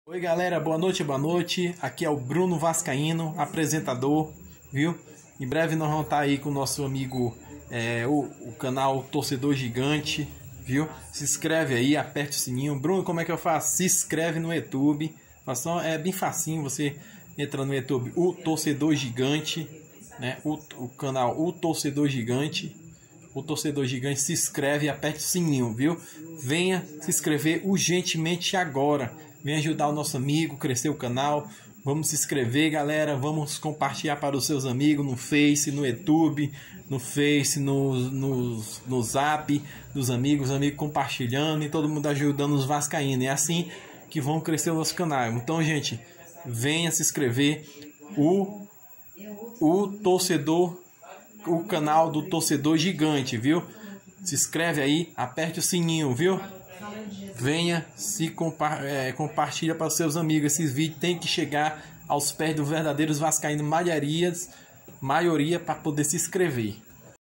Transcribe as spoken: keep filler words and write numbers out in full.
Oi galera, boa noite, boa noite. Aqui é o Bruno Vascaíno, apresentador, viu? Em breve nós vamos estar aí com o nosso amigo, é, o, o canal Torcedor Gigante, viu? Se inscreve aí, aperte o sininho. Bruno, como é que eu faço? Se inscreve no YouTube. É bem facinho, você entra no YouTube, o Torcedor Gigante, né? O, o canal O Torcedor Gigante. O Torcedor Gigante, se inscreve e aperte o sininho, viu? Venha se inscrever urgentemente agora. Venha ajudar o nosso amigo, crescer o canal. Vamos se inscrever, galera. Vamos compartilhar para os seus amigos no Face, no YouTube, no Face, no, no, no Zap dos amigos, amigos compartilhando e todo mundo ajudando os vascaínos. É assim que vão crescer o nosso canal. Então, gente, venha se inscrever. O, o torcedor, o canal do Torcedor Gigante, viu? Se inscreve aí, aperte o sininho, viu? Venha, se compa é, compartilha para os seus amigos. Esses vídeos tem que chegar aos pés dos verdadeiros vascaínos, maioria para poder se inscrever.